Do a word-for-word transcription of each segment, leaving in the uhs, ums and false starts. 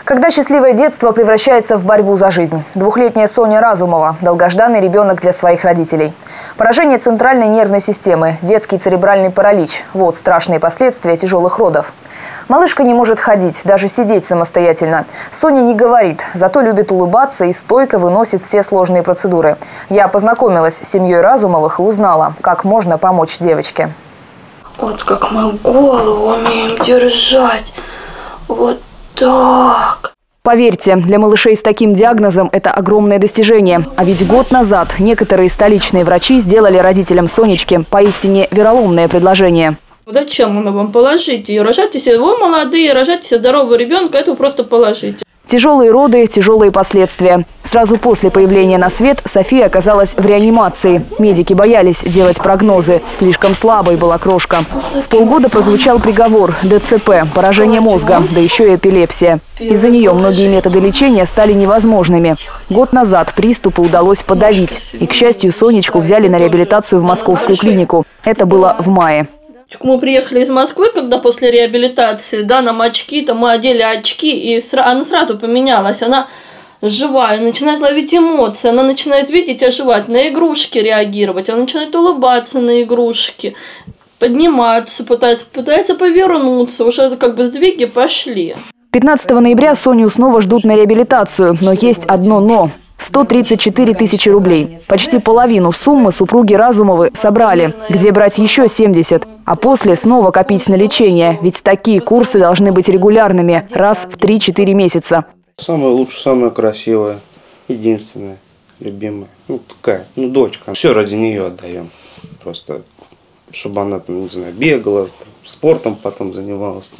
Когда счастливое детство превращается в борьбу за жизнь. Двухлетняя Соня Разумова – долгожданный ребенок для своих родителей. Поражение центральной нервной системы, детский церебральный паралич – вот страшные последствия тяжелых родов. Малышка не может ходить, даже сидеть самостоятельно. Соня не говорит, зато любит улыбаться и стойко выносит все сложные процедуры. Я познакомилась с семьей Разумовых и узнала, как можно помочь девочке. Вот как мы голову умеем держать. Вот так. Поверьте, для малышей с таким диагнозом это огромное достижение. А ведь год назад некоторые столичные врачи сделали родителям Сонечки поистине вероломное предложение. Зачем она вам? Положите ее. Рожайте себе, вы молодые, рожайте себе здорового ребенка, это вы просто положите. Тяжелые роды, тяжелые последствия. Сразу после появления на свет София оказалась в реанимации. Медики боялись делать прогнозы. Слишком слабой была крошка. В полгода прозвучал приговор – ДЦП, поражение мозга, да еще и эпилепсия. Из-за нее многие методы лечения стали невозможными. Год назад приступы удалось подавить. И, к счастью, Сонечку взяли на реабилитацию в московскую клинику. Это было в мае. Мы приехали из Москвы, когда после реабилитации, да, нам очки, там мы одели очки, и сра она сразу поменялась. Она живая, начинает ловить эмоции, она начинает видеть, оживать, на игрушки реагировать, она начинает улыбаться на игрушки, подниматься, пытается, пытается повернуться, уже как бы сдвиги пошли. пятнадцатого ноября Соню снова ждут на реабилитацию, но есть одно «но». сто тридцать четыре тысячи рублей. Почти половину суммы супруги Разумовы собрали. Где брать еще семьдесят? А после снова копить на лечение. Ведь такие курсы должны быть регулярными. Раз в три-четыре месяца. Самая лучшая, самая красивая, единственная, любимая. Ну, какая? Ну, дочка. Все ради нее отдаем. Просто, чтобы она, там, не знаю, бегала, там, спортом потом занималась.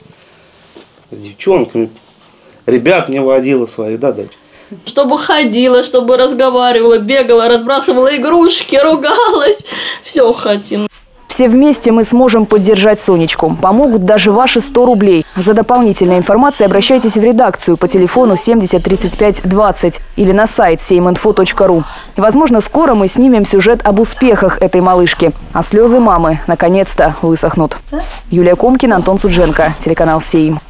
С девчонками. Ребят не водила своих, да, дочь? Чтобы ходила, чтобы разговаривала, бегала, разбрасывала игрушки, ругалась. Все хотим. Все вместе мы сможем поддержать Сонечку. Помогут даже ваши сто рублей. За дополнительной информацией обращайтесь в редакцию по телефону семьдесят тридцать пять двадцать или на сайт сейминфо точка ру. И, возможно, скоро мы снимем сюжет об успехах этой малышки. А слезы мамы наконец-то высохнут. Юлия Комкина, Антон Судженко, телеканал Сейм.